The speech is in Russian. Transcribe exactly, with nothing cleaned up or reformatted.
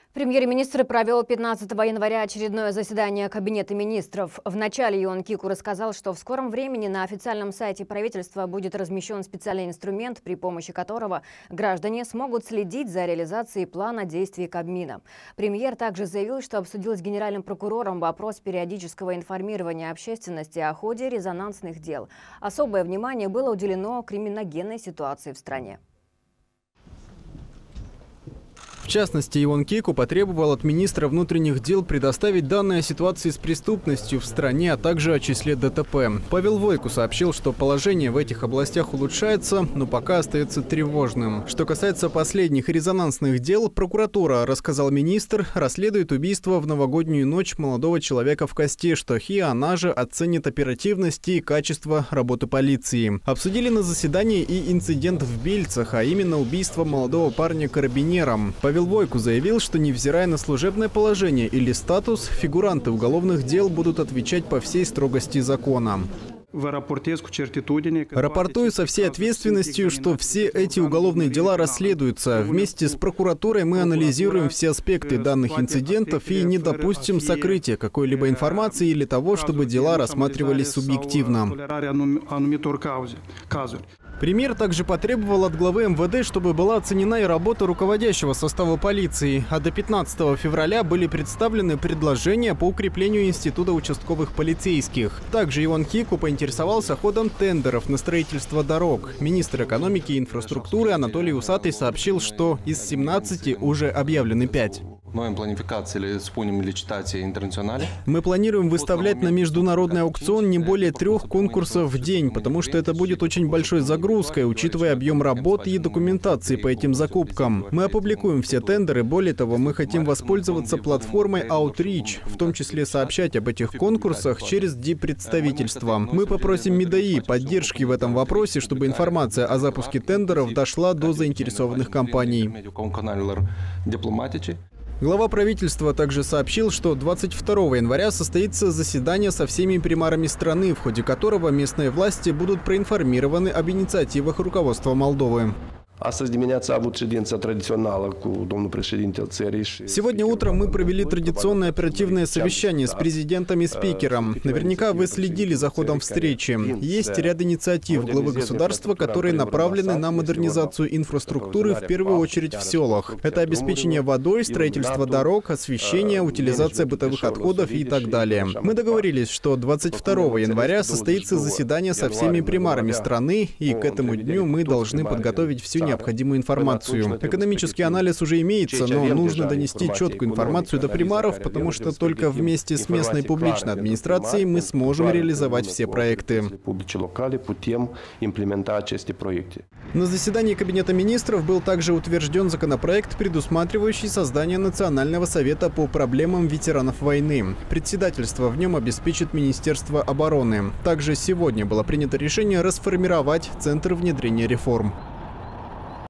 Премьер-министр провел пятнадцатого января очередное заседание Кабинета министров. В начале Ион Кику рассказал, что в скором времени на официальном сайте правительства будет размещен специальный инструмент, при помощи которого граждане смогут следить за реализацией плана действий Кабмина. Премьер также заявил, что обсудил с генеральным прокурором вопрос периодического информирования общественности о ходе резонансных дел. Особое внимание было уделено криминогенной ситуации в стране. В частности, Ион Кику потребовал от министра внутренних дел предоставить данные о ситуации с преступностью в стране, а также о числе ДТП. Павел Войку сообщил, что положение в этих областях улучшается, но пока остается тревожным. Что касается последних резонансных дел, прокуратура, рассказал министр, расследует убийство в новогоднюю ночь молодого человека в Кастештах, и она же оценит оперативность и качество работы полиции. Обсудили на заседании и инцидент в Бельцах, а именно убийство молодого парня карабинером. Павел Войку заявил, что невзирая на служебное положение или статус, фигуранты уголовных дел будут отвечать по всей строгости закона. Рапортую со всей ответственностью, что все эти уголовные дела расследуются. Вместе с прокуратурой мы анализируем все аспекты данных инцидентов и не допустим сокрытия какой-либо информации или того, чтобы дела рассматривались субъективно. Премьер также потребовал от главы эм вэ дэ, чтобы была оценена и работа руководящего состава полиции. А до пятнадцатого февраля были представлены предложения по укреплению института участковых полицейских. Также Ион Кику поинтересовался ходом тендеров на строительство дорог. Министр экономики и инфраструктуры Анатолий Усатый сообщил, что из семнадцати уже объявлены пять. Мы планируем выставлять на международный аукцион не более трех конкурсов в день, потому что это будет очень большой загрузкой, учитывая объем работы и документации по этим закупкам. Мы опубликуем все тендеры, более того, мы хотим воспользоваться платформой Outreach, в том числе сообщать об этих конкурсах через диппредставительства. Мы попросим МИДАИ поддержки в этом вопросе, чтобы информация о запуске тендеров дошла до заинтересованных компаний. Глава правительства также сообщил, что двадцать второго января состоится заседание со всеми примарами страны, в ходе которого местные власти будут проинформированы об инициативах руководства Молдовы. Сегодня утром мы провели традиционное оперативное совещание с президентом и спикером. Наверняка вы следили за ходом встречи. Есть ряд инициатив главы государства, которые направлены на модернизацию инфраструктуры, в первую очередь в селах. Это обеспечение водой, строительство дорог, освещение, утилизация бытовых отходов и так далее. Мы договорились, что двадцать второго января состоится заседание со всеми примарами страны, и к этому дню мы должны подготовить всю необходимую информацию. Экономический анализ уже имеется, но нужно донести четкую информацию до примаров, потому что только вместе с местной публичной администрацией мы сможем реализовать все проекты. На заседании Кабинета министров был также утвержден законопроект, предусматривающий создание Национального совета по проблемам ветеранов войны. Председательство в нем обеспечит Министерство обороны. Также сегодня было принято решение расформировать Центр внедрения реформ.